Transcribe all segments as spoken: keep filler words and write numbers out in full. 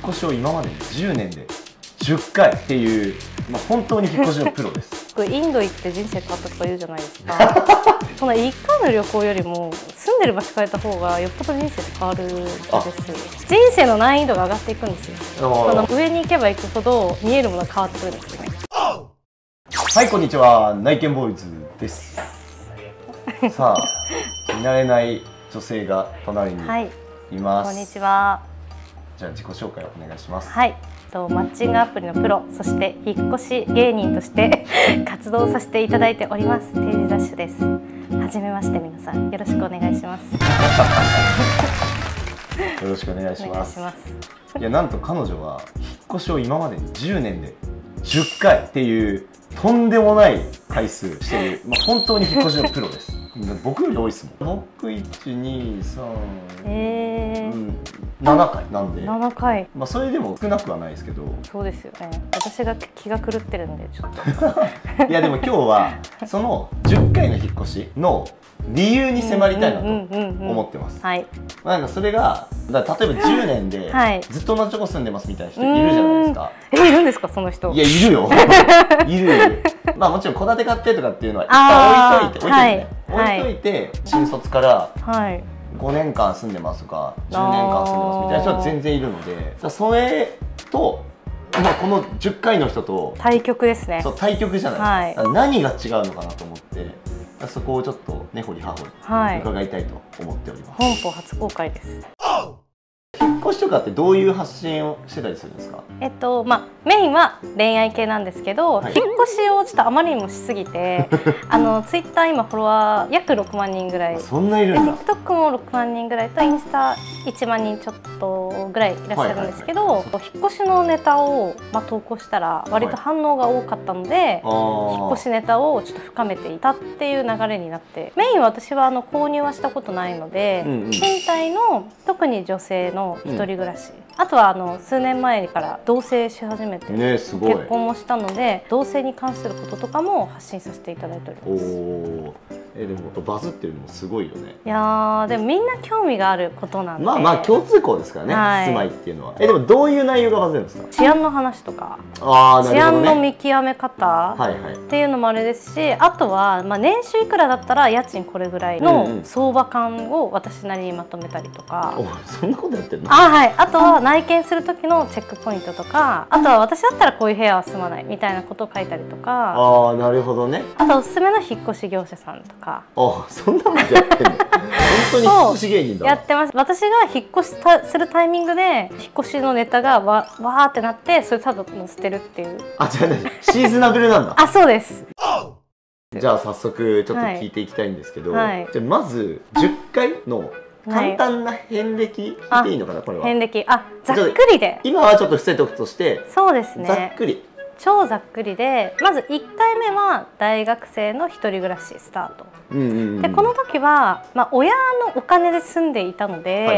越しを今までじゅうねんでじゅっかいっていう、まあ、本当に引っ越しのプロです。 インド行って人生変わったとか言うじゃないですか。そのいっかいの旅行よりも住んでる場所変えた方がよっぽど人生変わるんですよ。人生の難易度が上がっていくんですよ。その上に行けば行くほど見えるものが変わってくるんですよね。 はい、こんにちは、内見ボーイズです。さあ、見慣れない女性が隣にいます。 はい、こんにちは。 じゃあ自己紹介をお願いします。 はい、とマッチングアプリのプロ、そして引っ越し芸人として活動させていただいております。テイジダッシュです。はじめまして、皆さんよろしくお願いします。 よろしくお願いします。いや、なんと彼女は引っ越しを今までにじゅうねんでじゅっかいっていうとんでもない回数している、まあ、本当に引っ越しのプロです。僕より多いですもん。僕いち、に、さん、えー、うん、ななかいなんで、 ななかい、 まあそれでも少なくはないですけど。 そうですよね。私が気が狂ってるんでちょっといやでも今日はそのじゅっかいの引っ越しの理由に迫りたいなと思ってます。なんかそれがだから例えばじゅうねんでずっと同じとこ住んでますみたいな人いるじゃないですか。 え、いるんですかその人？ いや、いるよ。いるいる。まあもちろん戸建て買ってとかっていうのは一旦置いといて置いといてね置いといて、新卒からごねんかん住んでますとかじゅうねんかん住んでますみたいな人は全然いるので、それとまあこのじゅっかいの人と対極ですね。 そう、対極じゃないですか。何が違うのかなと思って、そこをちょっと根掘り葉掘り伺いたいと思っております。 本邦初公開です。 引っ越しとかってどういう発信をしてたりするんですか？ えっとまあメインは恋愛系なんですけど、はい、引っ越しをちょっとあまりにもしすぎてあのツイッター今フォロワー約ろくまんにんぐらい、 そんないるんだ。 TikTok もろくまんにんぐらいとインスタいちまんにんちょっとぐらいいらっしゃるんですけど、引っ越しのネタを、まあ、投稿したら割と反応が多かったので、はい、引っ越しネタをちょっと深めていたっていう流れになって、メインは私はあの購入はしたことないので、うんうん、賃貸の特に女性の一人暮らし、うん、あとはあの数年前から同棲し始めて、ね、すごい結婚もしたので同棲に関することとかも発信させていただいております。おえでもバズってるのもすごいよね。 いやーでもみんな興味があることなんで、 まあまあ共通項ですからね、はい、住まいっていうのは。えでもどういう内容がバズるんですか？ 治安の話とか、 あー、なるほどね、 治安の見極め方っていうのもあれですし、あとはまあ年収いくらだったら家賃これぐらいの相場感を私なりにまとめたりとか。 うんうん、そんなことやってるの？ あ、はい。あとは内見する時のチェックポイントとか、あとは私だったらこういう部屋は住まないみたいなことを書いたりとか。ああ、なるほどね。 あとおすすめの引っ越し業者さんとか。 あ、そんなことやってんの？本当に引っ越し芸人だ。 やってます。私が引っ越しするタイミングで引っ越しのネタがわわーってなって、それただ載せてるっていう。 あ、じゃあね、シーズナブルなんだ。 あ、そうです。 じゃあ早速ちょっと聞いていきたいんですけど、はい、じゃあまずじゅっかいの簡単な遍歴聞いていいのかな、これは。 遍歴、あ、ざっくりで。 今はちょっと伏せておくとして、 そうですね。 ざっくり。 超ざっくりで、まずいっかいめは大学生の一人暮らしスタート。で、この時はまあ親のお金で住んでいたので、はい、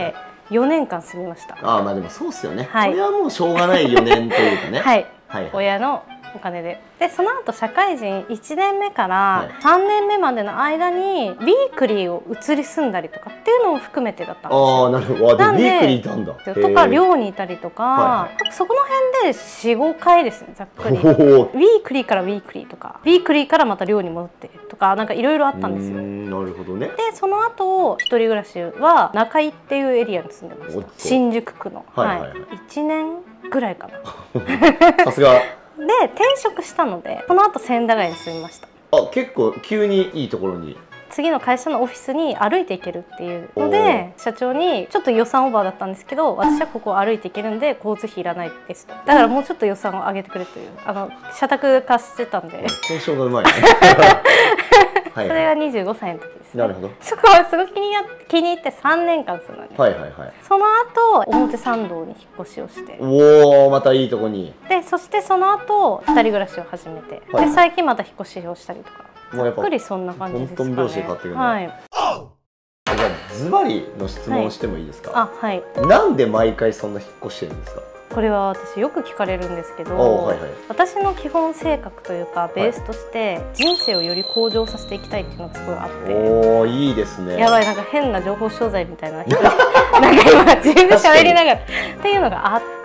よねんかん住みました。 ああ、まあでもそうっすよね。はい、それはもうしょうがないよねんというかね。はい、 はい、親のお金で。でその後社会人いちねんめからさんねんめまでの間にウィークリーを移り住んだりとかっていうのを含めてだったんですよ。 ああ、なるほど。なんでウィークリーいたんだ。 とか寮にいたりとか、はい、そこの辺でよん、ごかいですね、ざっくり。ウィークリーからウィークリーとか、ウィークリーからまた寮に戻ってとか、なんかいろいろあったんですよ。 なるほどね。 でその後一人暮らしは中井っていうエリアに住んでました。新宿区の。はい。いちねんぐらいかな。 さすが。 で転職したので、その後千駄ヶ谷に住みました。 あ、結構急にいいところに。 次の会社のオフィスに歩いていけるっていうので、社長にちょっと予算オーバーだったんですけど、私はここを歩いていけるんで交通費いらないですと。だからもうちょっと予算を上げてくれという、あの社宅化してたんで。 交渉がうまいね。 それがにじゅうごさいの時ですね。 なるほど。 そこはすごく気にな気に入ってさんねんかん住んだんです。 はいはいはい。 その後表参道に引っ越しをして。 おお、またいいとこに。 でそしてその後二人暮らしを始めて、はい、で最近また引っ越しをしたりとか。ざっくりそんな感じですかね。 トントン拍子で買ってるね。はい。じゃあズバリの質問をしてもいいですか。 はい、あ、はい。 なんで毎回そんな引っ越してるんですか。 これは私よく聞かれるんですけど、はいはい、私の基本性格というかベースとして人生をより向上させていきたいっていうのがすごいあって、 おー、いいですね。 やばい、なんか変な情報商材みたいななんか今自分で喋りながらっていうのがあっ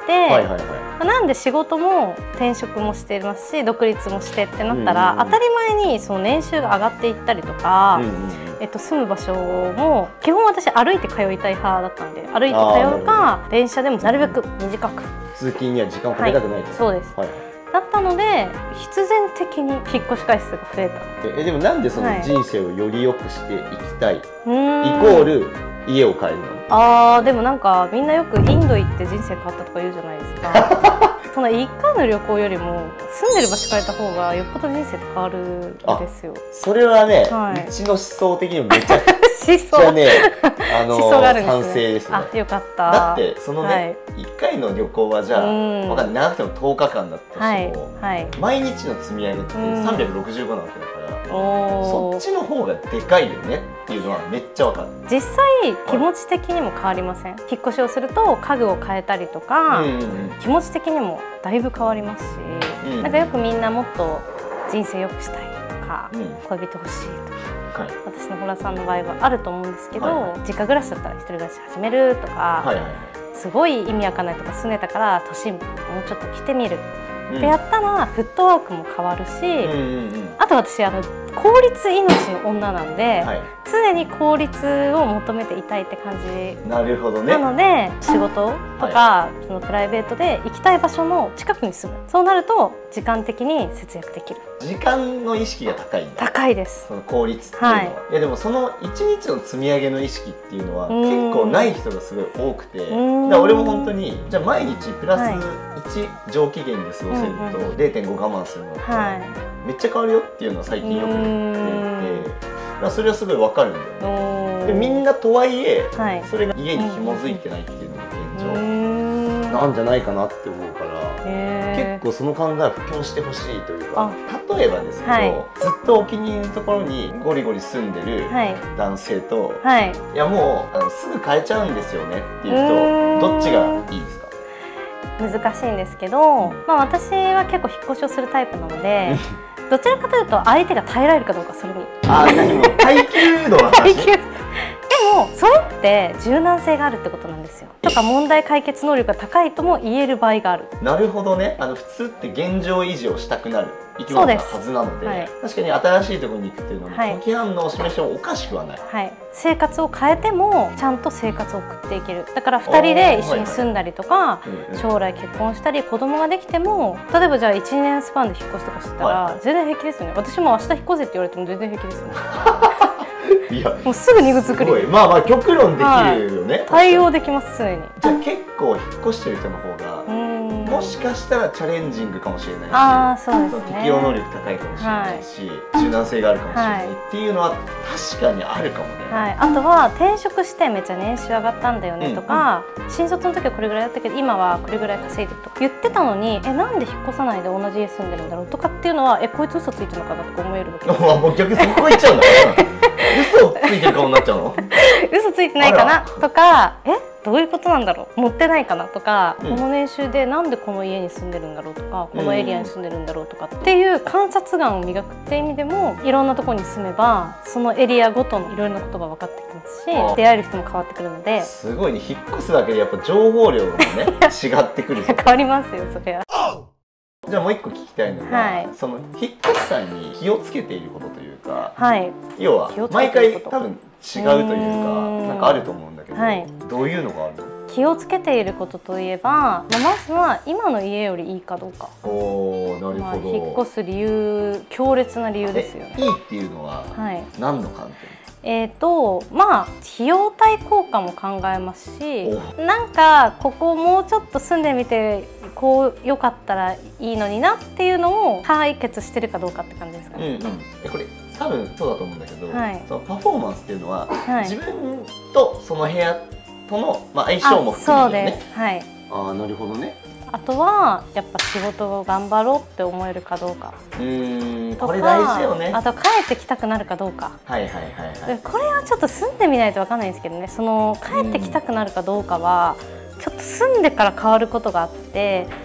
なんで仕事も転職もしてますし独立もしてってなったら、当たり前にその年収が上がっていったりとか、えっと、住む場所も基本私歩いて通いたい派だったんで、歩いて通うか電車でもなるべく短く、 通勤には時間をかけたくないです、 はい、そうです、はい、だったので必然的に引っ越し回数が増えた。 えでもなんでその人生をより良くしていきたい、はい、イコール家を変えるの？ あーでもなんかみんなよくインド行って人生変わったとか言うじゃないですかそのいっかいの旅行よりも住んでる場所変えた方がよっぽど人生って変わるんですよ。 それはね、はい、うちの思想的にもめちゃくちゃねあの賛成ですね。 あよかった。 だってそのね、はい、いっかいの旅行はじゃあわかんない長くてもとおかかんだったとしても、はいはい、毎日の積み上げってさんびゃくろくじゅうごなわけだから、そっちの方がでかいよねっていうのはめっちゃわかる。 実際気持ち的にも変わりません？引っ越しをすると家具を変えたりとか、うんうんうん、気持ち的にもだいぶ変わりますし、うん、なんかよくみんなもっと人生良くしたいとか、うん、恋人欲しいとか、はい、私のホラさんの場合はあると思うんですけど、はいはい、実家暮らしだったら一人暮らし始めるとか、はいはいはい、すごい意味わかんないとか住んでたから都心部もうちょっと来てみるってやったらフットワークも変わるし、うんうんうん、あと私あの効率命の女なんで、はい、常に効率を求めていたいって感じなるほど、ね、なので仕事とか、はい、そのプライベートで行きたい場所の近くに住む。そうなると時間的に節約できる。 時間の意識が高いんだ。 高いです。 その効率っていうのは、はい、いやでもその一日の積み上げの意識っていうのは結構ない人がすごい多くて、だから俺も本当にじゃあ毎日プラスいち上機嫌で過ごせると れいてんご 我慢するのって、はい、めっちゃ変わるよっていうのは最近よく言っていて、それはすごいわかるんだよね。でみんなとはいえ、はい、それが家に紐づいてないっていうのが現状なんじゃないかなって思うから、結構その考えを布教してほしいというか、例えばですけど、はい、ずっとお気に入りのところにゴリゴリ住んでる男性と、はい、いやもうあのすぐ変えちゃうんですよねっていう人、どっちがいいですか？ 難しいんですけど、まあ、私は結構引っ越しをするタイプなのでどちらかというと相手が耐えられるかどうか、それにあ何も耐久度の話でもそれって柔軟性があるってことなんですよ。とか問題解決能力が高いとも言える場合がある。 なるほどね。あの普通って現状維持をしたくなる生き物なはずなので、はい、確かに新しいところに行くっていうのは拒否反応を示してもおかしくはない、はい、生活を変えてもちゃんと生活を送っていける。だからふたりで一緒に住んだりとか、将来結婚したり子供ができても、例えばじゃあいちねんスパンで引っ越しとかしてたら、はい、全然平気ですよね。私も明日引っ越せって言われても全然平気ですよねいやもうすぐ荷造り、 まあまあ極論できるよね、はい、 対応できます。常にじゃあ結構引っ越してる人の方がもしかしたらチャレンジングかもしれないし、 あそうですね、 適応能力高いかもしれないし、はい、柔軟性があるかもしれない、はい、っていうのは確かにあるかもね、 はい、あとは転職してめっちゃ年収上がったんだよねとか、うんうん、新卒の時はこれぐらいだったけど今はこれぐらい稼いでるとか言ってたのに、えなんで引っ越さないで同じ家住んでるんだろうとかっていうのは、えこいつ嘘ついてるのかなとか思えるわけですよ。 もう逆にそこ行っちゃうんだ嘘ついてる顔になっちゃうの嘘ついてないかなとか、えどういうことなんだろう、持ってないかなとか、うん、この年収でなんでこの家に住んでるんだろうとか、このエリアに住んでるんだろうとかっていう観察眼を磨くっていう意味でも、いろんなところに住めばそのエリアごとのいろいろなことが分かってきますし、出会える人も変わってくるので、 すごいね。引っ越すだけでやっぱ情報量がね違ってくる変わりますよそれは。 じゃあもう一個聞きたいのが、はい、その引っ越しさんに気をつけていることというか、はい、要は毎回多分違うというかなんかあると思うんだけど、はい、どういうのがあるの？ 気をつけていることといえば、まあ、まずは今の家よりいいかどうか。 おー、なるほど。 まあ、引っ越す理由、強烈な理由ですよね。 いいっていうのは何の観点？ えーとまあ費用対効果も考えますし、なんかここもうちょっと住んでみてこう良かったらいいのになっていうのを解決してるかどうかって感じですかね。うんうん、えこれ多分そうだと思うんだけど、はい、そのパフォーマンスっていうのは、はい、自分とその部屋との、まあ、相性も含めてね。そうです。はい。ああ、なるほどね。 あとはやっぱ仕事を頑張ろうって思えるかどうか。 うーん、これ大事よね。 あと帰ってきたくなるかどうか。 はいはいはいはい。 これはちょっと住んでみないとわかんないんですけどね。その帰ってきたくなるかどうかはちょっと住んでから変わることがあって。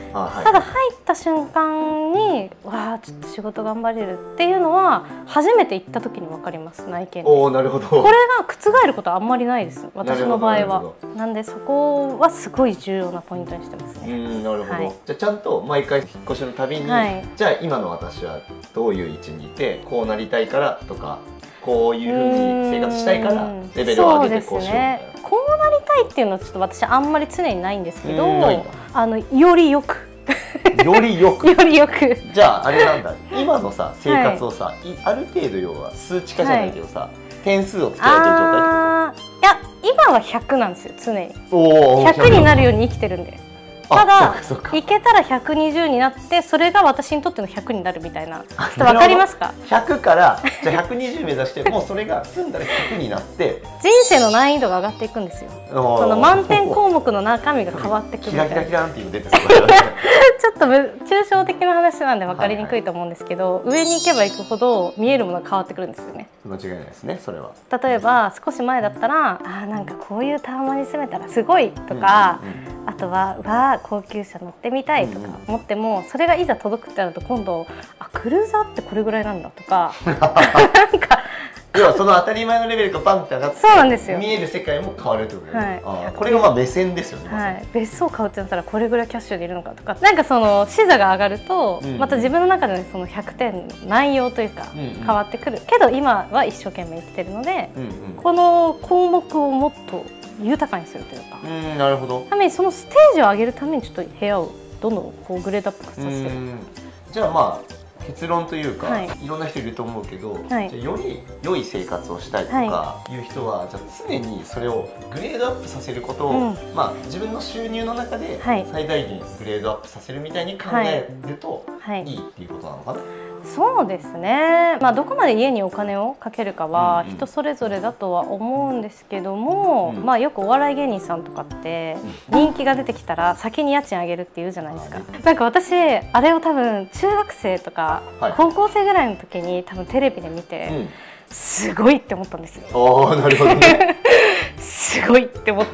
ただ入った瞬間にわあちょっと仕事頑張れるっていうのは初めて行った時に分かります、内見で。 おー、なるほど。 これが覆ることはあんまりないです、私の場合は。なんでそこはすごい重要なポイントにしてますね。 うん、なるほど。はい、じゃあちゃんと毎回引っ越しのたびに、はい、じゃあ今の私はどういう位置にいてこうなりたいからとか、こういうふうに生活したいからレベルを上げてこうしようみたいな。 こうなりたいっていうのはちょっと私あんまり常にないんですけど、あのよりよくよりよくよりよくじゃああれなんだ、今のさ生活をさ、はい、ある程度要は数値化じゃないけどさ、はい、点数をつけられてる状態ってこと？ いや今はひゃくなんですよ、常に。ひゃくになるように生きてるんで。ただいけたらひゃくにじゅうになって、それが私にとってのひゃくになるみたいな。ちょっとわかりますか？ ひゃくからじゃあひゃくにじゅう目指して、もうそれが済んだらひゃくになって人生の難易度が上がっていくんですよ。その満点項目の中身が変わってくるみたいな。 キラキラキランっていうの出てちょっと抽象的な話なんで分かりにくいと思うんですけど、はいはい、上に行けば行くほど見えるものが変わってくるんですよね。 間違いないですね、それは。 例えば少し前だったら、あなんかこういうタワマンに住めたらすごいとか、あとはわあ高級車乗ってみたいとか思っても、うんうん、それがいざ届くってなると今度あクルーザーってこれぐらいなんだとかなんか要はその当たり前のレベルがパンって上がって、そうなんですよ、見える世界も変わるってことですね。はい、あこれがまあ目線ですよね。 はい、別荘買うってなったらこれぐらいキャッシュでいるのかとか、なんかその視座が上がると、うん、また自分の中でそのひゃくてん内容というか変わってくる、うんうん、けど今は一生懸命生きてるので、うんうん、この項目をもっと豊かにするというか、 うんなるほど。 ためにそのステージを上げるためにちょっと部屋をどんどんこうグレードアップさせてる。 じゃあまあ結論というか、はい、いろんな人いると思うけど、はい、じゃあより良い生活をしたいとかいう人は、はい、じゃあ常にそれをグレードアップさせることを、うん、まあ自分の収入の中で最大限グレードアップさせるみたいに考えるといいっていうことなのかな。 そうですね、まあ、どこまで家にお金をかけるかは人それぞれだとは思うんですけども、うん、まあよくお笑い芸人さんとかって人気が出てきたら先に家賃あげるって言うじゃないですか。なんか私あれを多分中学生とか高校生ぐらいの時に多分テレビで見て、うん、すごいって思ったんですよ。 ああなるほどねすごいって思って、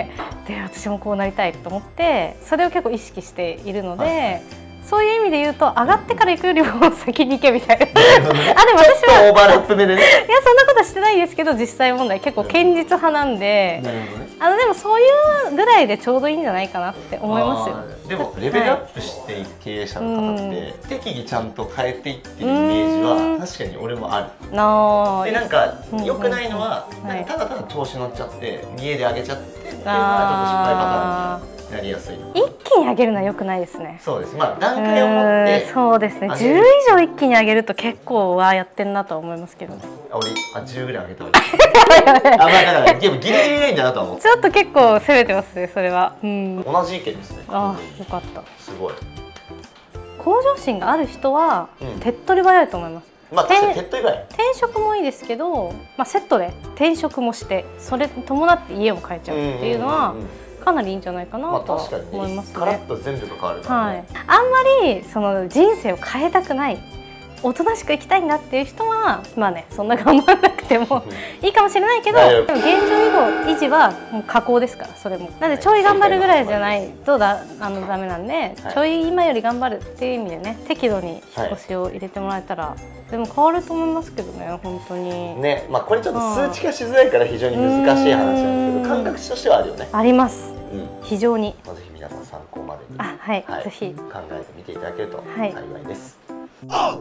うん、で私もこうなりたいと思ってそれを結構意識しているので、はい、そういう意味で言うと上がってから行くよりも先に行けみたいな。あでも私はオーバーラップ目でね。いやそんなことしてないですけど、実際問題結構堅実派なんで、なるほどね、あのでもそういうぐらいでちょうどいいんじゃないかなって思いますよ。 でもレベルアップしていく経営者の方って、はい、適宜ちゃんと変えていってるイメージは確かに俺もある。でなんか良くないのは、うんうん、なんかただただ調子乗っちゃって家で上げちゃってっていうのはちょっと失敗パターンになりやすい。 一気に上げるのは良くないですね。 そうです。まあ段階を持ってそうですね。じゅう以上一気に上げると結構はやってんなと思いますけどね。 あ俺あじゅうぐらい上げたわけ。あまあだからでもギリギリラインだなと思って。 ちょっと結構攻めてますねそれは。うん。 同じ意見ですね。 あよかった。 すごい。 向上心がある人は手っ取り早いと思います。 まあ確かに手っ取り早い。 転職もいいですけど、まあセットで転職もしてそれに伴って家も買えちゃうっていうのは。かなりいいんじゃないかなと思いますね。 カラッと全部が変わるからね。 はい。あんまりその人生を変えたくない、おとなしく生きたいんだっていう人はまあねそんな頑張らなくてもいいかもしれないけど、でも現状維持はもう可抗ですからそれも。なんでちょい頑張るぐらいじゃないとだあのダメなんで、はい、ちょい今より頑張るっていう意味でね適度に引っ越しを入れてもらえたら、はい、でも変わると思いますけどね本当に。 ねまあこれちょっと数値化しづらいから非常に難しい話なんですけど感覚値としてはあるよね。 あります。うん、非常に。 ぜひ皆さん参考までに、 あ、はい、はい、ぜひ考えてみていただけると幸いです。 はい、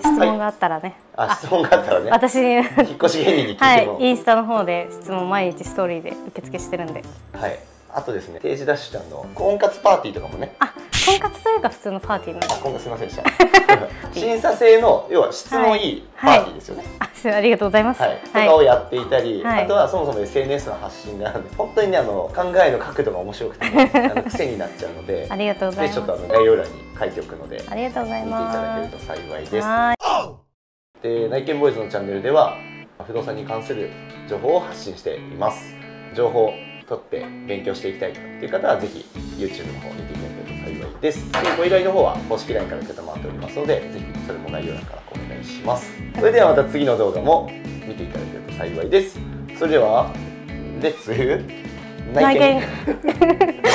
質問があったらね。 はい、あ、質問があったらね。 私に引っ越し芸人に聞いても、 はい、インスタの方で質問毎日ストーリーで受付してるんで。 はい。あとですね、定時ダッシュちゃんの婚活パーティーとかもね。 あ、婚活というか普通のパーティーなんです。 あ、婚活すみませんでした。審査制の要は質のいいパーティーですよね。 はいはい、あ、ありがとうございます。 はい。とかをやっていたり、はい、あとはそもそも エスエヌエス の発信が本当にねあの考えの角度が面白くて、ね、あの癖になっちゃうので、 ありがとうございます。 ちょっとあの概要欄に書いておくので、 ありがとうございます。 見ていただけると幸いです。で、内見ボーイズのチャンネルでは不動産に関する情報を発信しています。情報を取って勉強していきたいという方はぜひ YouTube の方を見ていただけると幸いです。でご依頼の方は公式 ライン から承っておりますので、ぜひそれも概要欄からお願いします。それではまた次の動画も見ていただけると幸いです。それではレッツ内見